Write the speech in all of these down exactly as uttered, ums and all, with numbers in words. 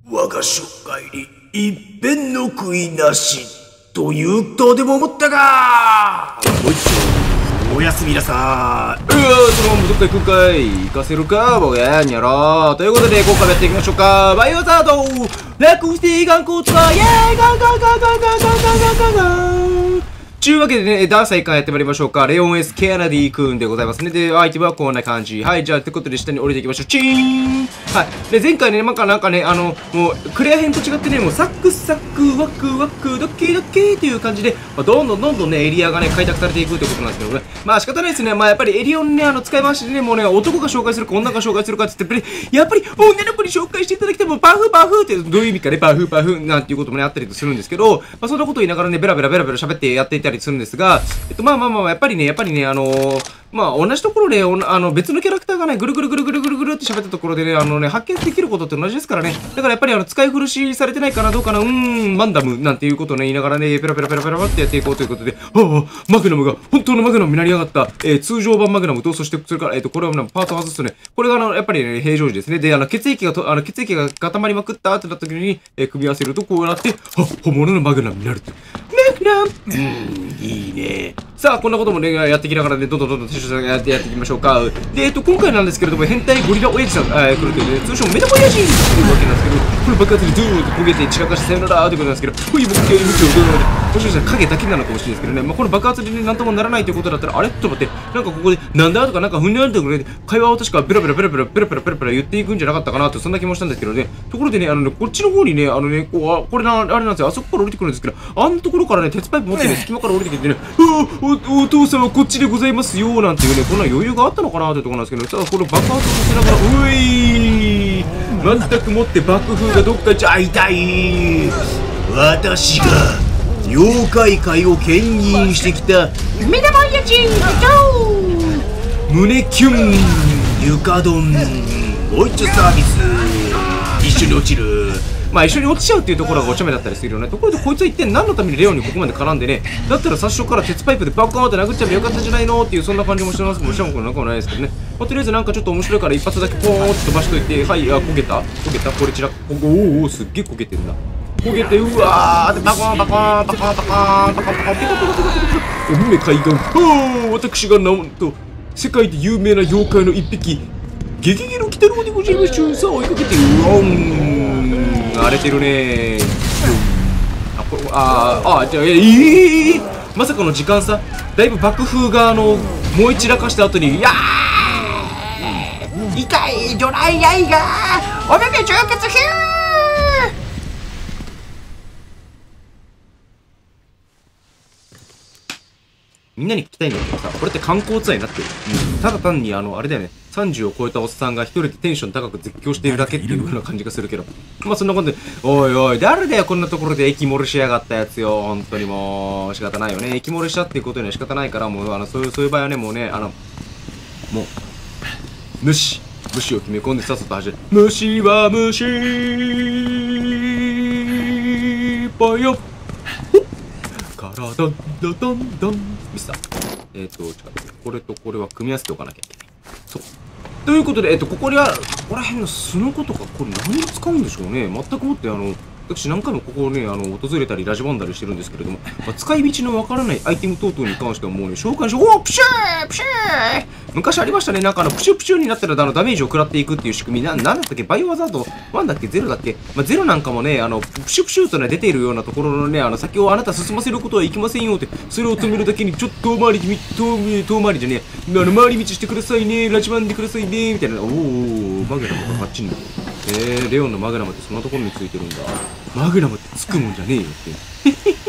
我が生涯に一遍の悔いなしというとでも思ったが、もう一度おやすみなさい。 うわー、そのままどっか行くんかい。行かせるかボケーにゃろー。ということで今回もやっていきましょうか。バイオハザード楽していかんことはイエーイガンガンガンガンガンガンガンガンガンガン。ちゅうわけでね、ダンサーからやってまいりましょうか。レオン S ケナディ君でございますね。で、アイテムはこんな感じ。はい、じゃあ、ってことで下に降りていきましょう。チーン。はい。で、前回ね、なんかなんかね、あの、もう、クレア編と違ってね、もうサクサク、ワクワク、ドッキドッキーっていう感じで、まあ、どんどんどんどんね、エリアがね、開拓されていくってことなんですけどね。まあ仕方ないですね。まあやっぱりエリオンね、あの、使い回しでね、もうね、男が紹介するか女が紹介するかって言って、やっぱり、女の子に紹介していただきたいもパフパフって、どういう意味かね、パフパフなんていうこともね、あったりするんですけど、まあそんなこと言いながらね、ベラベラベラベラ喋ってやっていたりするんですが、えっと、まあまあまあ、やっぱりね、やっぱりね、あのー、まあ、同じところで、あの、別のキャラクターがね、ぐるぐるぐるぐるぐるぐるって喋ったところでね、あのね、発見できることって同じですからね。だからやっぱり、あの、使い古しされてないかな、どうかな、うーん、マンダム、なんていうことをね、言いながらね、ペラペラペラペラってやっていこうということで、はあ、マグナムが、本当のマグナムになりやがった、えー、通常版マグナムと、そして、それから、えっと、これはね、パート外すとね、これが、あの、やっぱりね、平常時ですね。で、あの、血液がと、あの、血液が固まりまくったってなった時に、えー、組み合わせると、こうなって、は本物のマグナムになるって。マグナムうーん、いいね。さあ、こんなこともね、やってきながらね、どんどんどんどんテストやってやっていきましょうか。で、えっと、今回なんですけれども、変態ゴリラ親父さん、えー、来るというね、通称メタボ親父というわけなんですけど、この爆発にドゥーンと焦げて散らかしてさよならということなんですけど、ほい、僕系に無知をどうなので、もしかしたら影だけなのかもしれないですけどね、まあ、この爆発でね、なんともならないということだったら、あれちょっと待って、なんかここで、なんだとか、なんかふんにゃんとかね、会話を確かベラベラベラベラベラベラベラベラ言っていくんじゃなかったかなと、そんな気もしたんですけどね、ところでね、あのね、こっちの方にね、あのね、こう、あ、これな、あれなんですよ、あそこから降りてくるんですけど、あんなところからね、鉄パイプ持ってね、隙間から降りてきてね、お、お父さんはこっちでございますよ、なんていうね、こんな余裕があったのかなというところなんですけど、さあ、この爆発をしながら、ういー全くもって爆風がどっか行っちゃ、あ、痛い私が妖怪界を牽引してきたメタボ親父胸キュン床ドンもう一丁サービス一緒に落ちる。 まあ一緒に落ちちゃうっていうところがお茶目だったりするよね。ところでこいつは一体何のためにレオンにここまで絡んでね、だったら最初から鉄パイプでバッカーンって殴っちゃえばよかったんじゃないのっていうそんな感じもしてますけど、もちろんこれなんかもないですけどね。まあ、とりあえずなんかちょっと面白いから一発だけポーンって飛ばしといて、はい、あ、焦げた焦げたこれちら、おおおすっげえ焦げてんだ。焦げて、うわーでバコーンバコーンバコーンバコーンバコーンバコーンピコピコピコピコおめ海岸、おお私がなんと世界で有名な妖怪の一匹ゲゲゲの鬼太郎でございましょう。さあ追いかけて、うわん荒れてるねー。あ、これ、あー、あ、じゃあ、えー、まさかの時間差だいぶ爆風があの燃え散らかした後に、いやー痛いドライアイがお目目充血ヒューみんなに聞きたいんだけどさ、これって観光ツアーになってる、うん、ただ単にあのあれだよね、さんじゅうを超えたおっさんが一人でテンション高く絶叫しているだけっていうような感じがするけど、まあそんなことで、おいおい誰だよこんなところで駅漏れしやがったやつよ。本当にもう仕方ないよね。駅漏れしたっていうことには仕方ないから、もうあのそういうそういう場合はね、もうね、あのもう無視無視を決め込んでさっさと走る。虫は虫ぽよからだんだんだんだんミスター。えっ、ー、と、ちょっと待って、これとこれは組み合わせておかなきゃいけない。そう。ということで、えっ、ー、と、ここには、ここら辺のスノコとか、これ何に使うんでしょうね。全くもって、あの、私何回もここをね、あの、訪れたり、ラジバンだりしてるんですけれども、まあ、使い道のわからないアイテム等々に関してはもうね、召喚して、おおプシュープシュー昔ありましたね、なんかあの、プシュプシュになったらあのダメージを食らっていくっていう仕組み、な、なんだったっけバイオハザードワンだっけゼロだっけまあ、ゼロなんかもね、あの、プシュプシュとね、出ているようなところのね、あの、先をあなた進ませることはいけませんよって、それを止めるだけに、ちょっと遠回り、遠、遠回りじゃねえ、あの、回り道してくださいね、ラジバンでくださいね、みたいな、おー、マグナムがあっちに。えー、レオンのマグナムってそんなところについてるんだ。マグナムってつくもんじゃねえよって。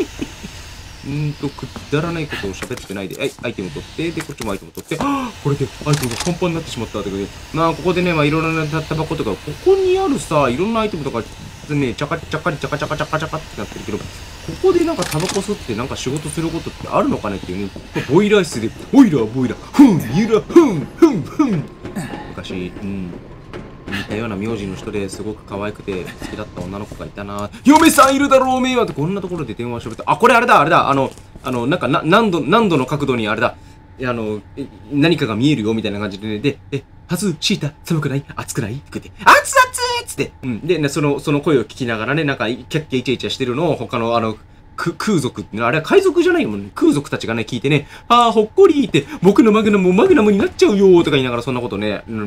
うーんと、くだらないことを喋ってないで、はい、アイテム取って、で、こっちもアイテム取って、はぁこれでアイテムがパンパンになってしまったってことで、まあ、ここでね、まあ、いろんなタバコとか、ここにあるさ、いろんなアイテムとか、ね、チャカチャカリチャカチャカチャカチャカってなってるけど、ここでなんかタバコ吸ってなんか仕事することってあるのかねっていうね、ボイラー室で、ボイラー、ボイラー、ふん、ゆら、ふん、ふん、ふん。昔、うん。似たような名字の人ですごく可愛くて好きだった女の子がいたな。嫁さんいるだろうめーわってこんなところで電話してると、あ、これあれだ、あれだ、あの、あの、なんかな、何度、何度の角度にあれだ、あの、何かが見えるよみたいな感じでね、で、え、はず、シータ、寒くない暑くないって言って、熱々 つって。うん。で、ね、その、その声を聞きながらね、なんか、キャッキャイチャイチャしてるのを他の、あの、く空族っていうのは、あれは海賊じゃないもんね。空族たちがね、聞いてね、あー、ほっこりって、僕のマグナムマグナムになっちゃうよーとか言いながら、そんなことね、うん、うん、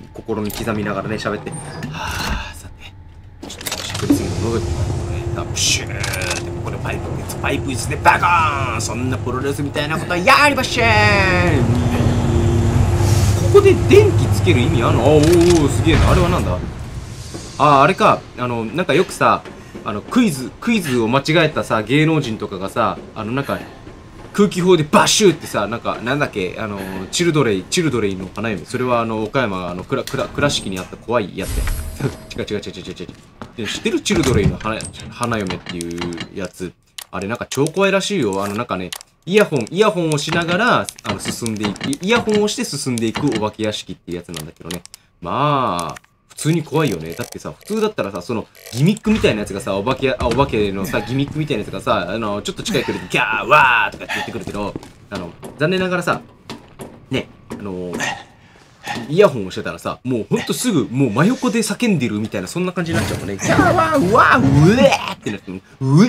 心に刻みながらね、喋って、はー、さて、ちょっとしっくり次の戻ってね、プシューって、ここでパイプ、パイプ椅子でバコーン、そんなプロレスみたいなことはやりません。ここで電気つける意味あんの？おー、すげえな。あれはなんだ？あー、あれか。あの、なんかよくさ、あの、クイズ、クイズを間違えたさ、芸能人とかがさ、あの、なんか、空気砲でバッシューってさ、なんか、なんだっけ、あの、チルドレイ、チルドレイの花嫁。それは、あの、岡山、あの、倉、倉、倉敷にあった怖いやつや。違う違う違う違う違う違う。知ってる？チルドレイの花、花嫁っていうやつ。あれなんか超怖いらしいよ。あの、なんかね、イヤホン、イヤホンをしながら、あの、進んでいく、イヤホンをして進んでいくお化け屋敷っていうやつなんだけどね。まあ、普通に怖いよね。だってさ、普通だったらさ、その、ギミックみたいなやつがさ、お化け、あ、お化けのさ、ギミックみたいなやつがさ、あの、ちょっと近い距離でギャー、ワーとかって言ってくるけど、あの、残念ながらさ、ね、あの、イヤホンをしてたらさ、もうほんとすぐ、もう真横で叫んでるみたいな、そんな感じになっちゃうもんね。ギャー、ワー、ワー、うえーってなって、うえ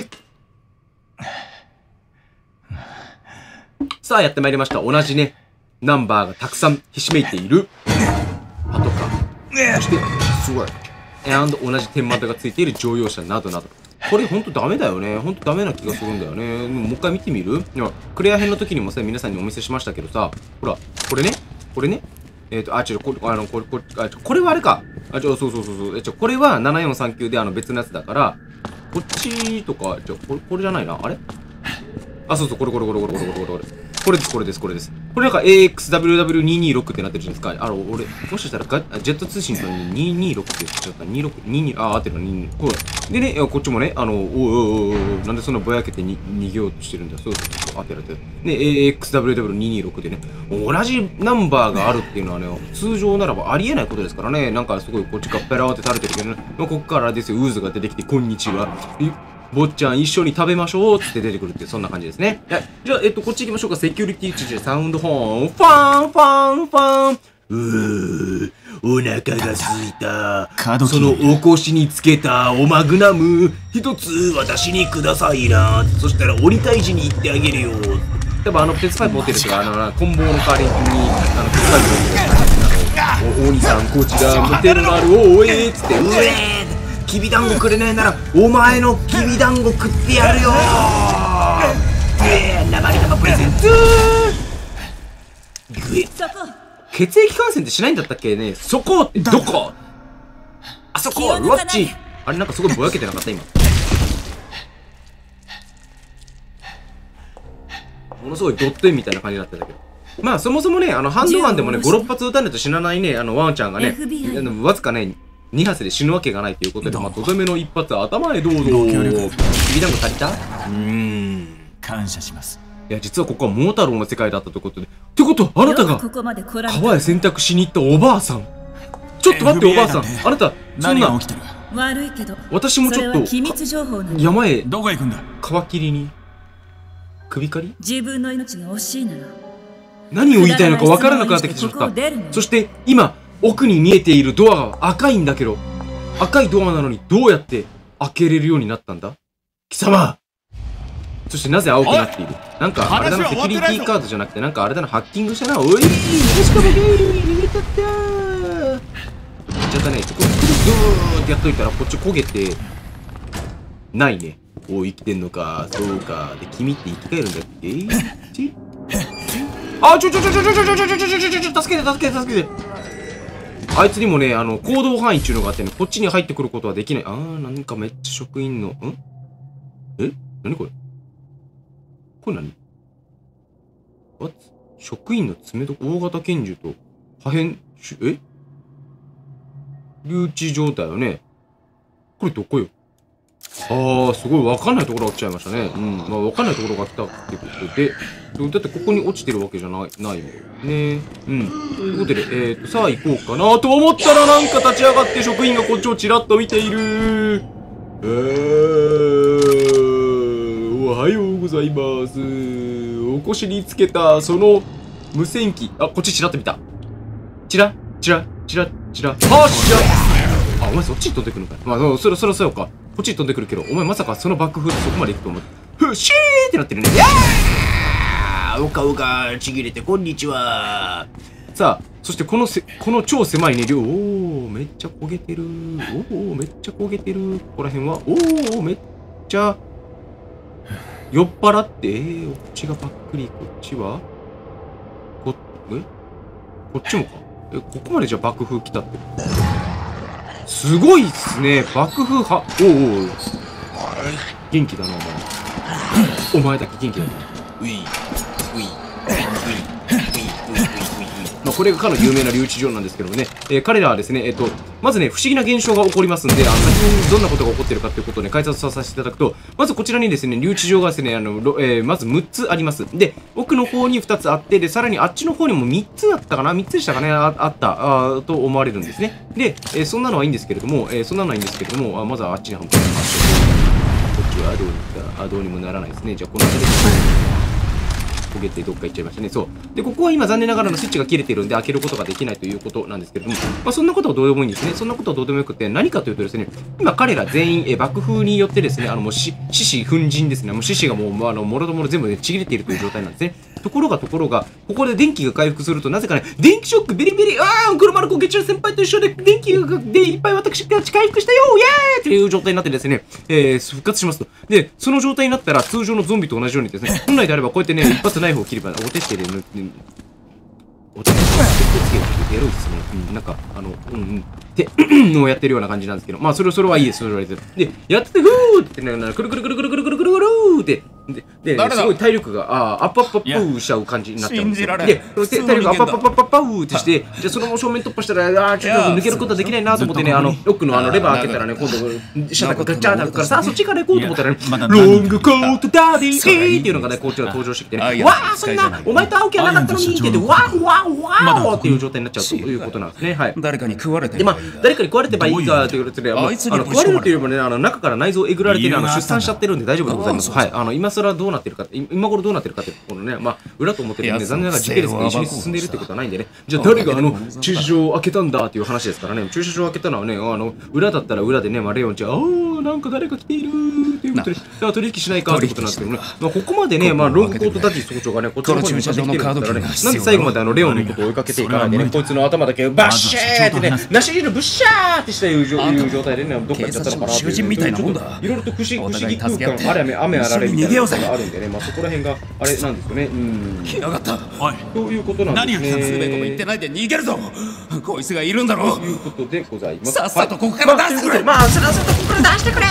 さあ、やってまいりました。同じね、ナンバーがたくさんひしめいているパトカー。そして、すごい。and 同じ天窓がついている乗用車などなど。これほんとダメだよね。ほんとダメな気がするんだよね。もう一回見てみる？いや、クレア編の時にもさ、皆さんにお見せしましたけどさ、ほら、これね、これね、えっと、あ、ちょ、これ、あの、これ、これ、あ、ちょ、これはあれか。あ、ちょ、そうそうそうそう。え、ちょ、これはななよんさんきゅうであの別のやつだから、こっちとか、ちょ、これ、これじゃないな。あれ？あ、そうそう、これこれこれこれこれこれこれ。これです、これです、これです。これなんか エーエックスダブリューダブリューにひゃくにじゅうろく ってなってるじゃないですか。あの、俺、もしかしたらガジェット通信とにひゃくにじゅうろくって言っちゃった。にじゅうろく、にじゅうに、あ、合ってるの、にじゅうに。こう。でね、こっちもね、あの、おいおいおいおい、なんでそんなぼやけてに逃げようとしてるんだよ。そうそうそう、合ってる合ってる。で、エーエックスダブリューダブリューにひゃくにじゅうろく でね、同じナンバーがあるっていうのはね、通常ならばありえないことですからね。なんかすごいこっちがペラーって垂れてるけどね、ここからですよ、ウーズが出てきて、こんにちは。坊ちゃん一緒に食べましょうって出てくるってそんな感じですね。はい。じゃあ、えっと、こっち行きましょうか。セキュリティ知事サウンドホーン。ファンファンファン。うー、お腹が空いた。そのお腰につけたおマグナム、一つ私にくださいな。そしたら鬼退治に行ってあげるよ。多分あの、鉄パイプ持ってる人が、あの、棍棒の代わりに、あの、鉄パイプ持ってる。お、お兄さん、こちら、モテるなる、おえーっつって、うえーきびだんごくれないなら、お前のきびだんご食ってやるよー。えー、生玉プレゼントー。血液感染ってしないんだったっけね。そこってどこ？あそこ、ロッチ。あれなんかすごいぼやけてなかった今。ものすごいドット絵みたいな感じになってたけど。まあそもそもね、あのハンドガンでもね、ご、ろっ発撃たないと死なないね、あのワンちゃんがね、わずかね、に発で死ぬわけがないということで、まあ、とどめの一発、頭へどうぞ。きびだんご足りた？うーん。感謝します。いや、実はここは桃太郎の世界だったということで。ってことは、あなたが、川へ洗濯しに行ったおばあさん。ちょっと待って、おばあさん。あなた、そんな、 悪いけど、 私もちょっと、山へ、 どこへ行くんだ？ 川切りに、首刈り？ 自分の命が惜しいなら。 何を言いたいのか分からなくなってきてしまった。そして、今、奥に見えているドアが赤いんだけど、赤いドアなのにどうやって開けれるようになったんだ？貴様！そしてなぜ青くなっている？なんかあれだな、セキュリティカードじゃなくてなんかあれだな、ハッキングしたな。おい、逃げしかもゲー逃げちゃったー。行っちゃったね。ここグーってやっといたらこっち焦げてないね。おい、生きてんのか。そうか。で、君って生き返るんだっけ？ちあ、ちょちょちょちょちょちょちょちょちょちょちょちょ助けて助けて助けて。あいつにもね、あの、行動範囲っていうのがあってね、こっちに入ってくることはできない。あー、なんかめっちゃ職員の、んえなにこれこれ何 ?What? 職員の爪と大型拳銃と破片、え留置状態よね。これどこよ？あー、すごいわかんないところが落ちちゃいましたね。うん。まあわかんないところが来たってことで、だってここに落ちてるわけじゃない、ないもんね。うん。ということで、えーと、さあ行こうかなと思ったらなんか立ち上がって職員がこっちをちらっと見ている。えー、おはようございます。お腰につけた、その、無線機。あ、こっちちらっと見た。ちら、ちら、ちら、ちら。はっしゃあ、お前そっちに飛んでくるのかい。まあ、それ、それ、そうか。こっちに飛んでくるけど、お前まさかその爆風でそこまで行くと思って。ふっしーってなってるね。いやーおかおか、ちぎれて、こんにちは。さあ、そしてこのせ、この超狭いね、量、おー、めっちゃ焦げてる。おー、めっちゃ焦げてる。ここら辺は、おー、めっちゃ、酔っ払って、えー、こっちがばっくり、こっちは、こ、えこっちもか。え、ここまでじゃ爆風来たって。すごいっすね。爆風は、おうおう。元気だな、お前。お前だけ元気だな。 うい、うい、うい、うい、うい、うい、うい、 まあこれがかの有名な留置場なんですけどもね、えー、彼らはですね、えっ、ー、と、まずね、不思議な現象が起こりますんで、あの、先にどんなことが起こっているかということをね、解説させていただくと、まずこちらにですね、留置場がですね、あの、えー、まずむっつあります。で、奥の方にふたつあって、で、さらにあっちの方にもみっつあったかな ?みっ つでしたかねあ、あったあと思われるんですね。で、えー、そんなのはいいんですけれども、えー、そんなのはいいんですけれども、あまずはあっちに反対しましょう。こっちはどうにか、あ、どうにもならないですね。じゃあ、この辺り焦げてどっか行っちゃいましたね。そう。で、ここは今残念ながらのスイッチが切れているんで開けることができないということなんですけれども、まあそんなことはどうでもいいんですね。そんなことはどうでもよくて、何かというとですね、今彼ら全員、え爆風によってですね、あのもう死死粉塵ですね。もう死死がもう、まあ、あの、もろともろ全部ね、ちぎれているという状態なんですね。ところがところが、ここで電気が回復すると、なぜかね、電気ショック、ベリベリ、ああ、車のこけちゃう先輩と一緒で、電気が、で、いっぱい私が回復したよイエーイっていう状態になってですね、えー、復活しますと。で、その状態になったら、通常のゾンビと同じようにですね、本来であればこうやってね、一発ナイフを切れば、お手してる、お手してつけるってやるんですね。うん、なんか、あの、うんうん。ってのをやってるような感じなんですけど、まあ、それ、それはいいです、それはいいです。で、やってて、ふーってね、くるくるくるくるくるくるくるくるって、で、で、すごい体力が、あアップアップアップしちゃう感じになっちゃうんですよ。で、体力がアップアップアップアップアップってして、じゃあそのまま正面突破したら、ああ、ちょっと抜けることはできないなと思ってね、あの、奥のあのレバー開けたらね、今度、シャタがガチャーって開くから、さあ、そっちから行こうと思ったらね、ロングコートダディーっていうのがね、こっちが登場してきてね、わあ、そんな、お前と会う気はなかったのにって言って、わーわーわーっていう状態になっちゃうということなんですね。はい。 誰かに食われてで、まあ、誰かに食われてばいいかということで、あの、食われるというよりもね、あの、中から内臓えぐられてね、あの、出産しちゃってるんで大丈夫でございます。はい。あの、今更どうなってるか、今頃どうなってるかってこのね、まあ、裏と表でね、残念ながら時系列が一緒に進んでいるってことはないんでね、じゃあ誰があの、駐車場を開けたんだっていう話ですからね、駐車場を開けたのはね、あの、裏だったら裏でね、まあ、レオンちゃん、あー、なんか誰か来ているっていうことで、じゃあ取引しないかってことなんですけどね、まあ、ここまでね、まあ、ロングコートダディ総長がね、こっちの方に向かってきてるんですからね、なんで最後まであの、レオンのことを追いかけていかないでね、こいつの頭だけバッシャーってね、なし汁ブッシャーってしたいう状態でね、どっか行っちゃったのかなっていう、ちょっといろいろと不思議空間、あれ雨あられみたいなことがあるんでね、まあ、そこら辺があれなんですよね。うん。 来やがった。おい。 ということなんですね。 何をつべこべ言ってないで逃げるぞ。こいつがいるんだろう。 ということでございます。 さっさとここから出してくれ。 まあ、さっさとここから出してくれ。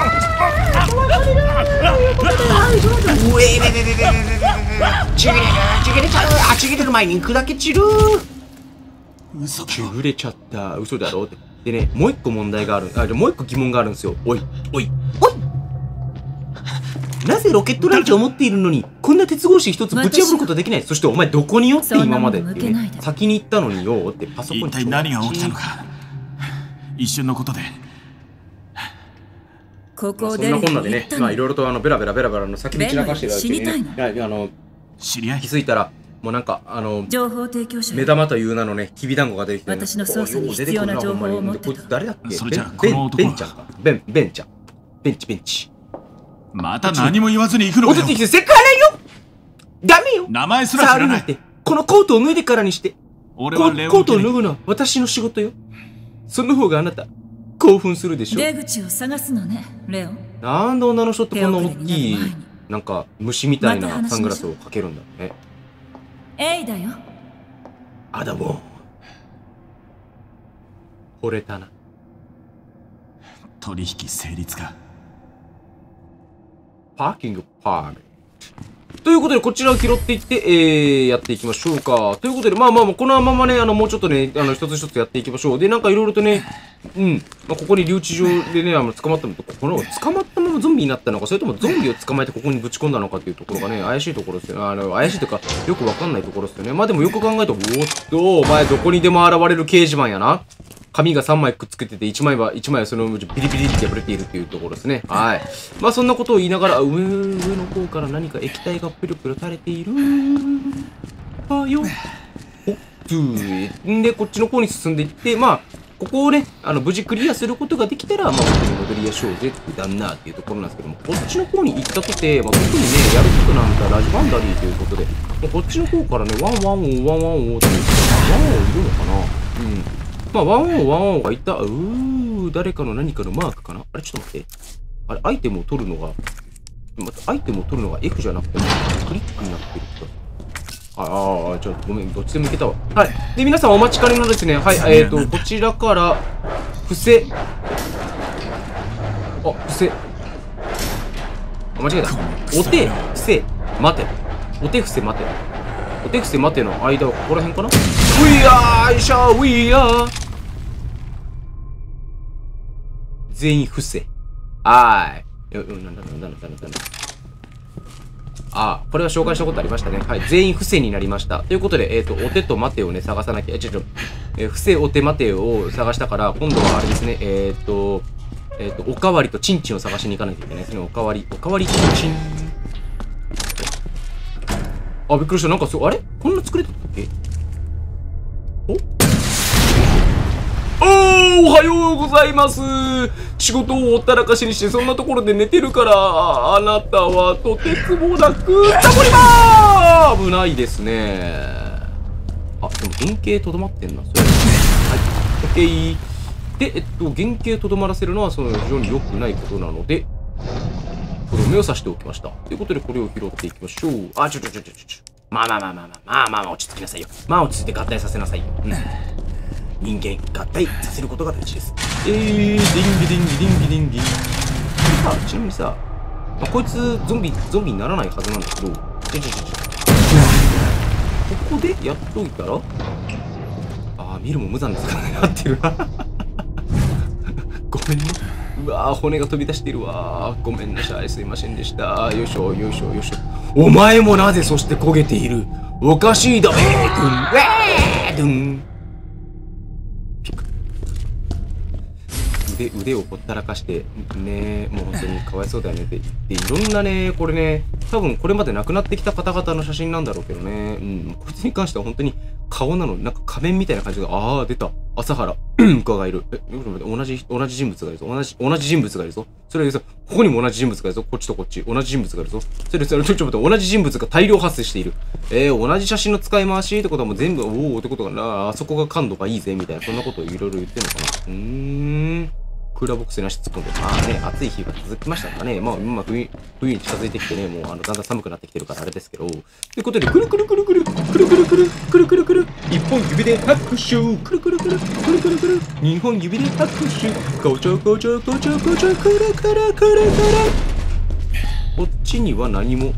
うえれれれれれれれれちぎれるちぎれちゃうあちぎれる前に砕け散る嘘だちぐれちゃった嘘だろってでねもう一個問題があるあもう一個疑問があるんですよおいおいおいなぜロケットランチャーを持っているのにこんな鉄格子一つぶち破ることできないそしてお前どこによって今までっていうね先に行ったのによってパソコンに一体何が起きたのか一瞬のことでここそんなこんなでねまあいろいろとあのベラベラベラベラの先に散らかしてるわけにねあの知り合い気づいたらもうなんかあの情報提供者目玉という名のねきびだんごが出てきて私の捜査に必要な情報を持ってたこいつ誰だっけそれじゃあベンこの男ベンちゃんかベンベンちゃんベンチベンチまた何も言わずに行くのかよお出てきてセクハラよダメよ名前すら知らない触るなんてこのコートを脱いでからにして俺はレオンコートを脱ぐのは私の仕事よその方があなた興奮するでしょ出口を探すのねレオンなんで女の人ってこんな大きい手遅れになる前になんか虫みたいまた話しましょうなサングラスをかけるんだねエイだよアダモ惚れたな取引成立かパーキングパーメということで、こちらを拾っていって、えー、やっていきましょうか。ということで、まあまあまあ、このままね、あの、もうちょっとね、あの、一つ一つやっていきましょう。で、なんかいろいろとね、うん、まあ、ここに留置場でね、あの、捕まったのと、この、捕まったままゾンビになったのか、それともゾンビを捕まえてここにぶち込んだのかっていうところがね、怪しいところですよね。あの、怪しいというか、よくわかんないところですよね。まあでもよく考えたら、おっと、お前どこにでも現れる掲示板やな。紙がさんまいくっつけてて、いちまいは、いちまいはそのビリビリって破れているっていうところですね。はい。まあそんなことを言いながら、上、上の方から何か液体がプルプル垂れている。あよ。おっ、つー。んで、こっちの方に進んでいって、まあ、 ここをね、あの、無事クリアすることができたら、まあ、元に戻りやしょうぜって旦那っていうところなんですけども、こっちの方に行ったとて、まあ、特にね、やることなんかラジバンダリーということで、もうこっちの方からね、ワンワンオー、ワンワンオーっていう、ワンワンオーいるのかな。うん。まあ、ワンワンオー、ワンワンオーがいた、うー、誰かの何かのマークかな。あれ、ちょっと待って。あれ、アイテムを取るのが、また、アイテムを取るのが F じゃなくて、クリックになってるって。ああ、ちょっとごめん、どっちでもいけたわ。はい。で、皆さんお待ちかねのですね、はい、えっと、こちらから、伏せ。あ、伏せ。あ、間違えた。お手、伏せ、待て。お手、伏せ、待て。お手、伏せ、待ての間はここら辺かな？ We are, shall we are. 全員伏せ。はーい。うん、なんだなんだなんだなんだなんだ。ああ、これは紹介したことありましたね。はい。全員伏せになりました。ということで、えっと、お手と待てをね、探さなきゃ。え、ちょちょ、えー、伏せ、お手、待てを探したから、今度はあれですね、えっと、えっと、おかわりとチンチンを探しに行かないといけないですね。おかわり、おかわり、チンチン。あ、びっくりした。なんかすごい、あれこんな作れたっけ？おおー、おはようございます。仕事をほったらかしにしてそんなところで寝てるから、あなたはとてつもなくサボりまー危ないですね。あ、でも原型とどまってんな。それはい、オッケー。で、えっと、原型とどまらせるのはその非常に良くないことなので、とどめを刺しておきました。ということで、これを拾っていきましょう。あ、ちょちょちょちょちょ。まあまあまあまあまあまあまあまあ、落ち着きなさいよ。まあ落ち着いて合体させなさいよ。うん。人間合体させることが大事です。えー、ディンギディンギディンギディンギ。さあ、ちなみにさ、まあ、こいつゾンビ、ゾンビにならないはずなんだけど、ちょちょちょちょ。ここでやっといたら、あー、見るも無残ですからね、なってるな。ごめんね。うわー、骨が飛び出しているわー。ごめんなさい、すいませんでした。よいしょ、よいしょ、よいしょ。お前もなぜそして焦げている。おかしいだ、えー、ドゥン、えー、ドゥン。腕、腕をほったらかして、ね、もう本当にかわいそうだよねって言って、いろんなね、これね、多分これまで亡くなってきた方々の写真なんだろうけどね、うん、こいつに関しては本当に顔なの、なんか仮面みたいな感じが、ああ、出た。朝原、かがいる。え、同じ、同じ人物がいるぞ。同じ、同じ人物がいるぞ。それでさ、ここにも同じ人物がいるぞ。こっちとこっち。同じ人物がいるぞ。それでさ、ちょ、ちょっと待って、同じ人物が大量発生している。えー、同じ写真の使い回しってことはもう全部、おおってことかな。あそこが感度がいいぜ、みたいな、そんなことをいろいろ言ってんのかな。うーん。クーラーボックスなし突っ込んで、まあね、暑い日が続きましたからね、まあ、まあ、冬、冬に近づいてきてね、もう、あの、だんだん寒くなってきてるからあれですけど、ということで、くるくるくるくる、くるくるくる、くるくるくる、一本指で拍手、くるくるくる、くるくるくる、二本指で拍手、こちょこちょこちょこちょ、くるくるくるくる。こっちには何も、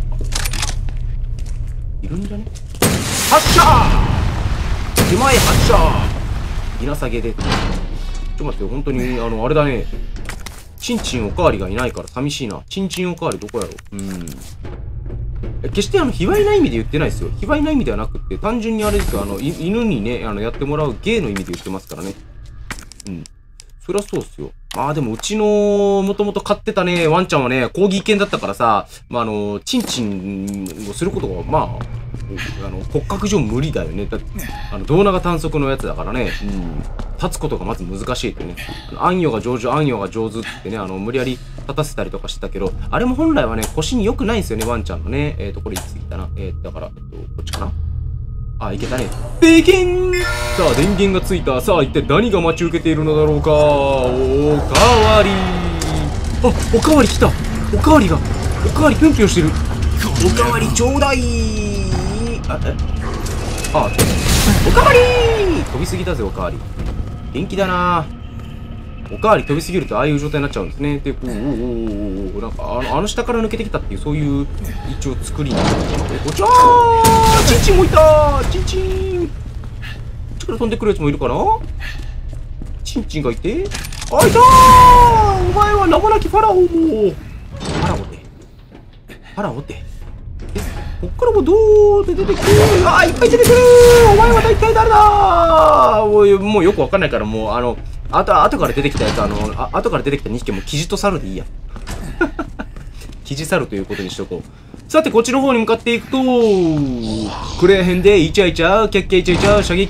いるんじゃね？発射！手前発射！稲下げで。ちょっと待って、本当に、あの、あれだね。チンチンおかわりがいないから寂しいな。チンチンおかわりどこやろう。うん。決してあの、卑猥な意味で言ってないですよ。卑猥な意味ではなくって、単純にあれですよ。あの、犬にね、あの、やってもらう芸の意味で言ってますからね。うん。そりゃそうっすよ。まあでも、うちの、もともと飼ってたね、ワンちゃんはね、コーギー犬だったからさ、まああの、チンチンをすることが、まあ、あの骨格上無理だよね。だってあの胴長短足のやつだからね、うん、立つことがまず難しいってね。あんよが上手、あんよが上手ってね、あの無理やり立たせたりとかしてたけど、あれも本来はね、腰に良くないんですよね、ワンちゃんのね。えっと、これいついったな。えー、だから、えっと、こっちかな。あ、いけたね。でけん！さあ、電源がついた。さあ、一体何が待ち受けているのだろうか。おかわり。あ、おかわり来た。おかわりが、おかわりぴょんぴょんしてる。 おかわりちょうだい。 あ、えあ、おかわりー飛びすぎだぜ、おかわり。元気だなおかわり飛びすぎるとああいう状態になっちゃうんですね。で、こう、おおおおおなんか、あの、あの下から抜けてきたっていう、そういう一応作りになってるので、こちらーチンチンもいたーチンチンこっちから飛んでくるやつもいるかなチンチンがいて、あ、いたーお前は名もなきファラオもファラオってファラオってこっからもどうで出てくるあーいっぱい出てくるお前は大体誰だーもうよくわかんないから、もう、あの、あと、後から出てきたやつ、あの、あ後から出てきたにひきもキジと猿でいいや。キジ猿ということにしとこう。さて、こっちの方に向かっていくと、クレーヘンでイチャイチャ、キャッキャイチャイチャ、射撃場で、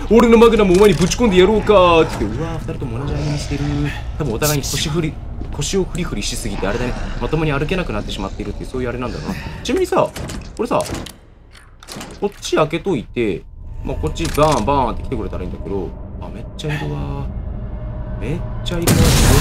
俺のマグナムお前にぶち込んでやろうかって言って、うわー、二人とも同じ歩みしてる。多分お互いに腰振り、腰をフリフリしすぎて、あれだね、まともに歩けなくなってしまっているっていう、そういうあれなんだろうな。ちなみにさ、これさ、こっち開けといて、まあ、こっちバーンバーンって来てくれたらいいんだけど、あ、めっちゃいるわ。めっちゃいるわ。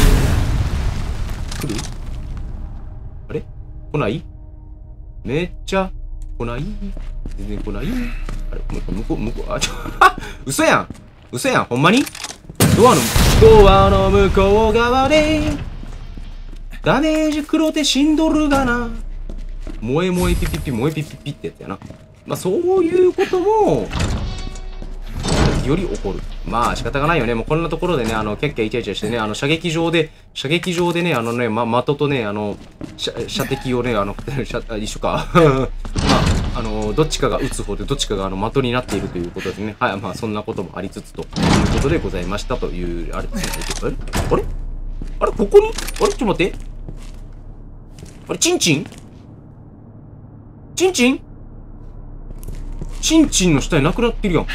来る？あれ？来ない？めっちゃ来ない？全然来ない？あれ？向こう、向こう、あ、ちょ、嘘やん！嘘やん！ほんまに？ドアの、ドアの向こう側で、ダメージ食ろうて死んどるがな。萌え萌えピピピ、萌えピピピってやつやな。まあ、そういうことも、より起こる。まあ仕方がないよね。もうこんなところでね、あの、キャッキャイチャイチャしてね、あの、射撃場で、射撃場でね、あのね、ま、的とね、あの、射、射的をね、あの、射一緒か。まあ、あの、どっちかが撃つ方で、どっちかがあの、的になっているということですね。はい、まあ、そんなこともありつつということでございましたという、あれですね。あれあれここにあれちょっと待って。あれ、チンチンチンチンチンチンの下になくなってるやん。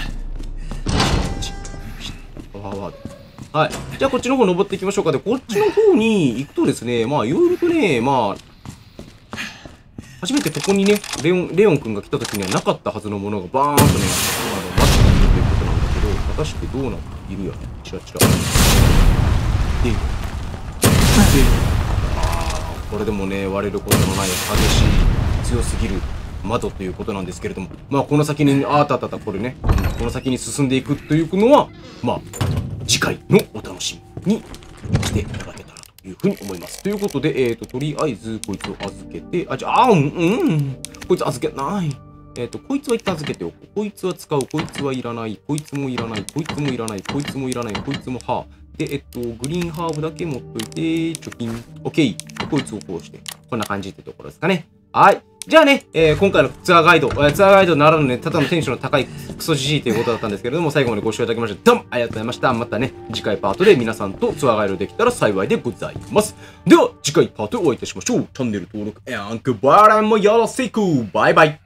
はい。じゃあ、こっちの方登っていきましょうか。で、こっちの方に行くとですね、まあ、いろいろとね、まあ、初めてここにね、レオン、レオン君が来た時にはなかったはずのものがバーンとね、あの、待っているということなんだけど、果たしてどうなっているやら、チラチラ。で、で、あー、これでもね、割れることのない激しい、強すぎる窓ということなんですけれども、まあ、この先に、あーたたた、これね、この先に進んでいくというのは、まあ、次回のお楽しみにしていただけたらというふうに思います。ということで、えっと、とりあえず、こいつを預けて、あ、じゃあ、あ、うん、うん、こいつ預けない。えっと、こいつは一旦預けておく。こいつは使う。こいつはいらない。こいつもいらない。こいつもいらない。こいつもいらない。こいつもは。で、えっと、グリーンハーブだけ持っといて、貯金。OK。こいつをこうして。こんな感じってところですかね。はい。じゃあね、えー、今回のツアーガイド、えー、ツアーガイドならぬね、ただのテンションの高いクソじじいということだったんですけれども、最後までご視聴いただきまして、どうもありがとうございました。またね、次回パートで皆さんとツアーガイドできたら幸いでございます。では、次回パートでお会いいたしましょう。チャンネル登録、グッバイもよろしく。バイバイ。